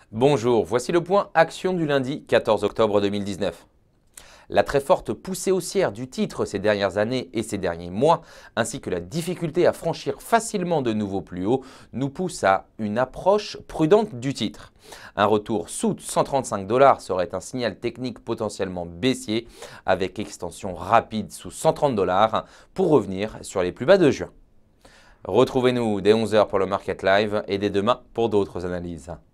Bonjour, voici le point action du lundi 14 octobre 2019. La très forte poussée haussière du titre ces dernières années et ces derniers mois, ainsi que la difficulté à franchir facilement de nouveaux plus hauts, nous poussent à une approche prudente du titre. Un retour sous 135 $ serait un signal technique potentiellement baissier, avec extension rapide sous 130 $ pour revenir sur les plus bas de juin. Retrouvez-nous dès 11 h pour le Market Live et dès demain pour d'autres analyses.